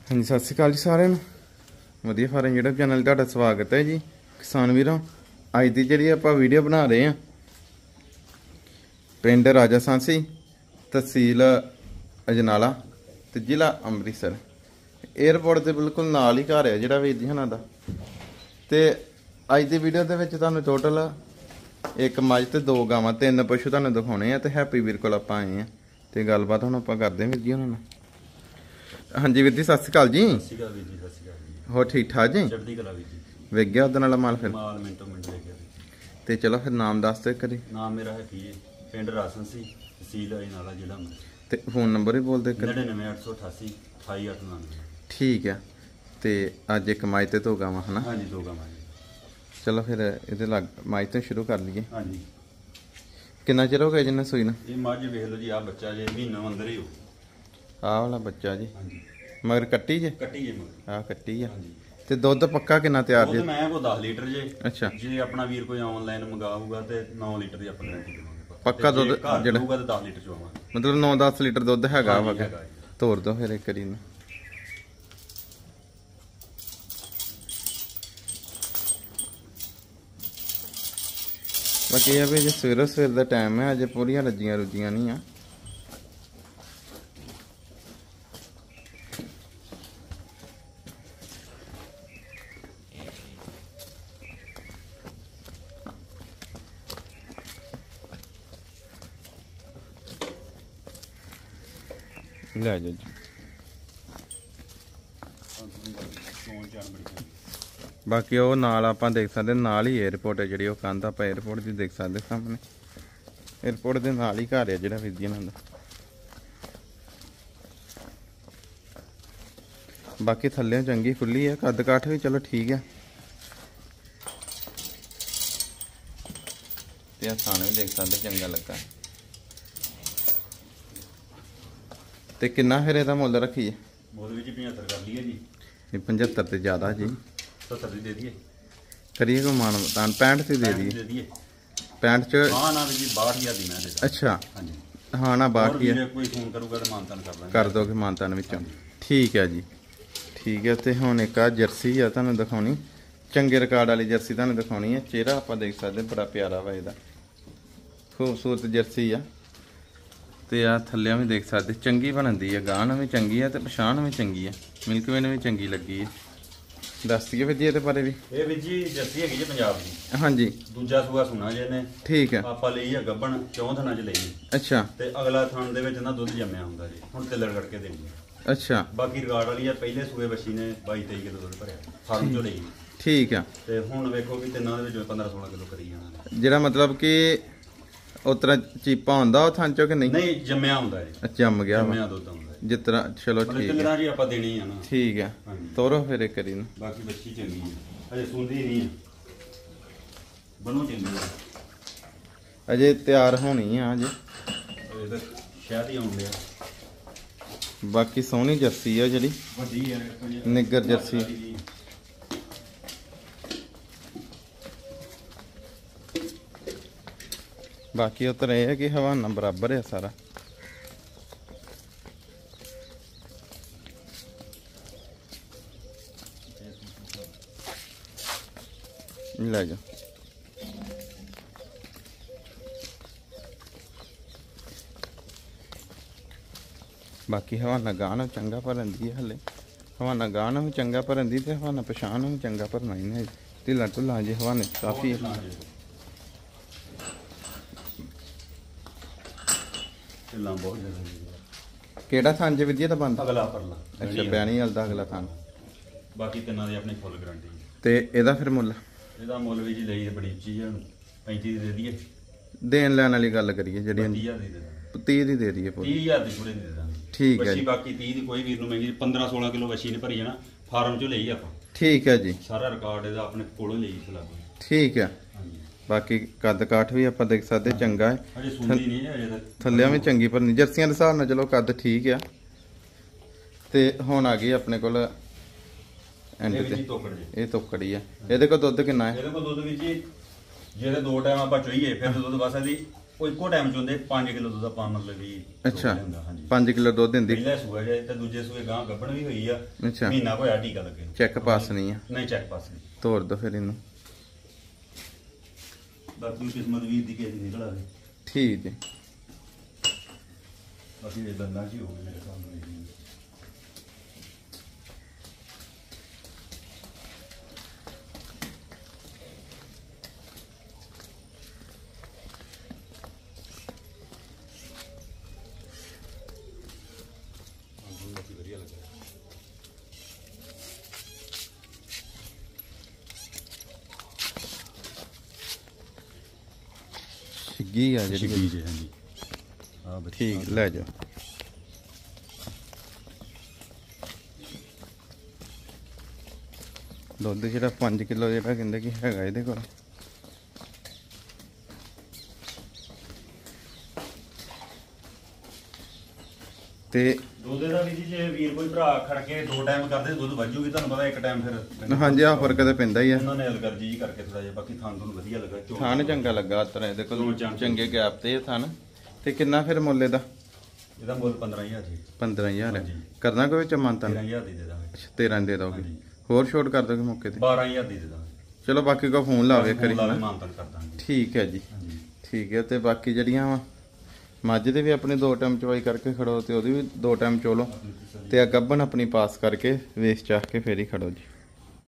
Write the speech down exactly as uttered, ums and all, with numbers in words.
हाँ जी, सत श्री अकाल जी सारे वधिया फार्म यूट्यूब चैनल तुहाडा स्वागत है जी। किसान वीरों, अज की जी आप वीडियो बना रहे हैं पिंड राजा सांसी, तहसील अजनाला ते जिला अमृतसर। एयरपोर्ट के बिल्कुल नाल ही घर है जिहड़ा वीर जी हुणां दा। ते अज की वीडियो दे विच तुहानूं टोटल एक मझ ते दो गावां तीन पशु तुहानूं दिखाउणे आ ते हैप्पी वीर कोल आपां आए हैं ते गलबात हुण आपां करदे वीर जी हुणां नाल। हाँ जी वीर जी, सत श्री अकाल जी। हो ठीक ठाक जी? वेख गया उधर वाला माल? फिर माल मिनटों मिनट ले गया ते चलो फिर नाम दस दे करी। नाम मेरा है पीए, पिंड राजसंसी, तहसील अजनाला, जिला अमृतसर। ते फोन नंबर भी बोल दे कर। नड़िनवे अठ सौ अठासी अठाई अठ उनानवे। ठीक है। ते अज एक माई ते दो गावां है ना? हाँ जी, दो गावां। चलो फिर इहदे लग माई तो शुरू कर लीए। हाँ जी। कितना चिर हो गया जिन्हें सूई ना? ये मझ वेख लो जी, आ बच्चा जे महीना अंदर ही हो। आ वाला बच्चा जी? हाँ जी। मगर कट्टी जे? कट्टी जे मगर। हाँ कट्टी है। हाँ जी। ते दुध पक्का कितना तैयार जे? दुध मैं को दस लीटर जे। अच्छा। जे अपना वीर कोई ऑनलाइन मंगाऊगा ते नौ लीटर दी अपन गारंटी देवांगे। पक्का दुध जेड़ा होगा ते दस लीटर चवावांगे। मतलब नौ दस लीटर दुध हैगा वा? हैगा। तोड़ दो फिर एक करी ना। बाकी ये भी जो सवेरे सवेर का टाइम है, अजे पूरियां रजियां रुजियां नहीं आ। ले जाओ जी। बाकी वो नाल आप देख सकते, नाल ही एयरपोर्ट है जी। कंध आप एयरपोर्ट की देख सकते सामने। एयरपोर्ट के नाल ही घर है जो वीर जी हुणां दा। बाकी थल्ले चंगी खुली है, कद काठ भी चलो ठीक है। ते थाने भी देख सकते चंगा लगा। ते किन्ना फिर इहदा मुੱਲ रखीए? मुੱਲ भी जी पचहत्तर कर लिए जी। ये पचहत्तर ते ज़्यादा जी। सत्तर दी दे दिए। करिए को मान तान पैंठ से दे दिए। दे दिए। पैंठ च हाँ ना जी बाहठ हज़ार दी मैं दे दा। अच्छा। हाँ जी। हाँ ना बाहठ ही है। कोई फोन करूगा तो मानतान कर देंगे। कर दोगे मानतान विचों। ठीक है जी, ठीक है। तो हुण एक आ जर्सी है तुहानूं दिखाउणी, चंगे रिकॉर्ड वाली जर्सी तुहानूं दिखाउणी है। चेहरा आप देख सकते बड़ा प्यारा वा इहदा, खूबसूरत जर्सी आ। ते आ थल्ले भी देख सकते चंगी बनती है, गाहन भी चंगी है, तो पछाण भी चंगी है, मिल्क वेन भी चंगी लगी है। दस दिए फिर जी ये बारे भी। ये भी जी जर्सी है जी पंजाब की। हाँ जी। दूजा सूआ सुना जे ने। ठीक है। आपा ਲਈ ਹੈ ਗੱਬਣ ਚੌਂ ਥਣਾ ਚ ਲਈ। अच्छा। ਤੇ ਅਗਲਾ ਥਣ ਦੇ ਵਿੱਚ ਨਾ ਦੁੱਧ ਜੰਮਿਆ ਹੁੰਦਾ ਜੀ, ਹੁਣ ਤਿੱਲੜ ਕਰਕੇ ਦੇਣੀ ਹੈ। अच्छा। ਬਾਕੀ ਰਿਕਾਰਡ ਵਾਲੀ ਆ ਪਹਿਲੇ ਸੂਏ ਬੱਚੀ ਨੇ ਬਾਈ ਤੇਈ ਕਿਲੋ ਦੁੱਧ ਭਰਿਆ ਫਾਰਮ ਚੋਂ ਲਈ। ठीक है। ਤੇ ਹੁਣ ਵੇਖੋ ਵੀ ਤਿੰਨਾਂ ਦੇ ਵਿੱਚ ਪੰਦਰਾਂ ਸੋਲਾਂ ਕਿਲੋ ਕਰੀ ਜਾਣਾ। ਜਿਹੜਾ मतलब कि उतरा चीपा ਹੁੰਦਾ ਉਹ ਥਾਂ ਚੋਂ ਕਿ ਨਹੀਂ? ਨਹੀਂ ਜੰਮਿਆ ਹੁੰਦਾ ਜੀ। ਜੰਮ ਗਿਆ ਜੰਮਿਆ ਦੁੱਧ ਹੁੰਦਾ जिस तरह। चलो ठीक है। ਤਿੱਲੜਾਂ ਜੀ ਆਪਾਂ ਦੇਣੀ ਆ ਨਾ। ठीक है। ਤੋਰੋ ਫਿਰ ਇੱਕ ਕਰੀ ਨਾ। ਬਾਕੀ ਬੱਚੀ ਚੰਗੀ ਹੈ, ਅਜੇ ਸੁੰਦੀ ਨਹੀਂ ਹੈ, ਬਣੋ ਚੰਗੀ ਹੈ, ਅਜੇ ਤਿਆਰ ਹੋਣੀ ਆ ਅਜੇ। ਅਜੇ ਤੱਕ ਸ਼ਾਇਦ ਹੀ ਆਉਣ ਲਿਆ। ਬਾਕੀ ਸੋਹਣੀ ਜਰਸੀ ਆ ਜਿਹੜੀ, ਵੱਡੀ ਹੈ ਨਿੱਗਰ ਜਰਸੀ। बाकी उतर यह है कि हवाना बराबर है सारा। ले जाओ। बाकी हवाना गाना चंगा भरन दी है, हले हवाना गाना भी चंगा भरन दी ते हवाना पछाण भी चंगा भरना ही नहीं। ढिला ढुला जी हवाने काफ़ी केड़ा थान जे विद्या दा बंद? अगला परला। अच्छा, बैणी वाल दा अगला थान। बाकी तिन्नां दी अपनी फुल गारंटी। ते एदा फिर मुੱਲ? ਇਹਦਾ ਮੁੱਲ ਵੀ ਜੀ ਲਈ ਬੜੀ ਉੱਚੀ ਹੈ, पैंतीस ਦੀ ਦੇ ਦਈਏ। देन लैन वाली गल करिए ਜਿਹੜੀ तीस हज़ार ਦੀ ਦੇ ਦਾਂਗੇ। तीस ਦੀ ਦੇ ਦਈਏ ਪੂਰੀ। तीस हज़ार ਦੀ ਪੂਰੇ ਦੇ ਦਾਂਗੇ। ਠੀਕ ਹੈ ਜੀ। ਬਾਕੀ तीस ਦੀ ਕੋਈ ਵੀਰ ਨੂੰ ਮਹਿੰਗੀ पंद्रह सोलह ਕਿਲੋ ਵਛੀ ਨੇ ਭਰੀ ਜਾਣਾ, ਫਾਰਮ ਚੋਂ ਲਈ ਆਪਾਂ। ਠੀਕ ਹੈ ਜੀ। ਸਾਰਾ ਰਿਕਾਰਡ ਇਹਦਾ ਆਪਣੇ ਕੋਲੋਂ ਲਈ ਸਲਾਹ। ਠੀਕ ਹੈ। बाकी कद काठ भी आप देख सकते चंगा है, अजे सुंदी नहीं है, अजे थल्लियां भी चंगी भरनी जर्सियां के हिसाब नाल। चलो कद ठीक है। ते हुण आ गई अपने कोल एंड ते ये तोकड़ी है। ਇਹਦੇ ਕੋਲ ਦੁੱਧ ਕਿੰਨਾ ਹੈ? ਇਹਦੇ ਕੋਲ ਦੁੱਧ ਵੀ ਜੀ ਜਿਹੜੇ ਦੋ ਟਾਈਮ ਆਪਾਂ ਚੋਈਏ ਫਿਰ ਦੁੱਧ ਬਸ ਇਹਦੀ ਉਹ ਇੱਕੋ ਟਾਈਮ ਚ ਹੁੰਦੇ ਪੰਜ ਕਿਲੋ ਦੁੱਧ ਆਪਾਂ ਮਤਲਬ ਵੀ ਅੱਛਾ ਹੁੰਦਾ ਹਾਂਜੀ ਪੰਜ ਕਿਲੋ ਦੁੱਧ ਦਿੰਦੀ ਪਹਿਲਾ ਸੂਆ ਜੇ ਤੇ ਦੂਜੇ ਸੂਏ ਗਾਂ ਗੱਭਣ ਵੀ ਹੋਈ ਆ ਅੱਛਾ ਮਹੀਨਾ ਹੋਇਆ ਟੀਕਾ ਲੱਗੇ ਨੂੰ। ਚੈੱਕ ਪਾਸ ਨਹੀਂ ਆ ਨਹੀਂ ਚੈੱਕ ਪਾਸ ਨਹੀਂ ਤੋੜ ਦੋ ਫਿਰ ਇਹਨੂੰ ਬਾਕੀ ਕਿਸਮਤ ਵੀਰ ਦੀ ਕਿਸੇ ਦੀ ਨਿਕਲ ਆਵੇ ਠੀਕ ਜੀ ਬਾਕੀ ਇਹ ਦੰਦਾਂ ਚ ਹੀ ਹੋ ਗਏ ਮੇਰੇ ਹਿਸਾਬ ਨਾਲ ਇਹ। ਛਿੱਗੀ ਆ ਜਿਹੜੀ ਛਿੱਗੀ ਜੇ ਹਾਂਜੀ ਆ ਬੱਚੀ ਠੀਕ ਲੈ ਜਾਓ ਦੁੱਧ ਜਿਹੜਾ ਪੰਜ ਕਿਲੋ ਜਿਹੜਾ ਕਹਿੰਦੇ ਕਿ ਹੈਗਾ ਇਹਦੇ ਕੋਲ ਤੇ ਦੁੱਧ ਦਾ ਵੀ ਜੀ ਜੇ ਵੀਰ ਕੋਈ ਭਰਾ ਖੜ ਕੇ ਦੋ ਟਾਈਮ ਕਰਦੇ ਦੁੱਧ ਵੱਜੂਗੀ ਤੁਹਾਨੂੰ ਪਤਾ ਇੱਕ ਟਾਈਮ ਫਿਰ ਹਾਂਜੀ ਆ ਫਰਕ ਤੇ ਪੈਂਦਾ ਹੀ ਆ ਉਹਨਾਂ ਨੇ ਅਲਗਰਜੀ ਜੀ ਕਰਕੇ ਥੋੜਾ ਜਿਹਾ ਬਾਕੀ ਥਾਂ ਤੁਹਾਨੂੰ ਵਧੀਆ ਲੱਗਾ ਝੋਲ ਥਣ ਚੰਗਾ ਲੱਗਾ ਤਰ੍ਹਾਂ ਇਹਦੇ ਕੋਲ ਦੋ ਚੰਗੇ। ਚੰਗੇ ਗੈਪ ਤੇ ਇਹ ਥਣ ਤੇ ਕਿੰਨਾ ਫਿਰ ਮੁੱਲ ਇਹਦਾ ਇਹਦਾ ਮੁੱਲ ਪੰਦਰਾਂ ਹਜ਼ਾਰ ਜੀ ਪੰਦਰਾਂ ਹਜ਼ਾਰ ਹੈ ਹਾਂਜੀ। ਕਰਨਾ ਕੋਈ ਚਮਨ ਤਾਂ ਤੇਰਾਂ ਹਜ਼ਾਰ ਦੀ ਦੇ ਦਾਂਗੇ ਤੇਰਾਂ ਦੇ ਦੋਗੇ ਹਾਂਜੀ। ਹੋਰ ਛੋਟ ਕਰ ਦੋਗੇ ਮੌਕੇ ਤੇ ਬਾਰਾਂ ਹਜ਼ਾਰ ਦੀ ਦੇ ਦਾਂਗੇ ਚਲੋ ਬਾਕੀ ਕੋ ਫੋਨ ਲਾਵੇ ਕਰੀ ਲਾ ਕੇ ਹਨਾ। ਮਾਨਤਨ ਕਰ ਦਾਂਗੇ ਠੀਕ ਹੈ ਜੀ ਹਾਂਜੀ ਠੀਕ ਹੈ ਤੇ ਬਾਕੀ ਜਿਹੜੀਆਂ ਵਾ ਮੱਝ ਦੇ ਵੀ ਆਪਣੇ ਦੋ ਟਾਈਮ ਚਵਾਈ ਕਰਕੇ ਖੜੋ ਤੇ ਉਹਦੀ ਵੀ ਦੋ ਟਾਈਮ ਚੋਲੋ ਤੇ ਆ ਗੱਭਣ ਆਪਣੀ ਪਾਸ ਕਰਕੇ ਵੇਚ ਚਾਹ ਕੇ ਫੇਰ ਹੀ ਖੜੋ ਜੀ।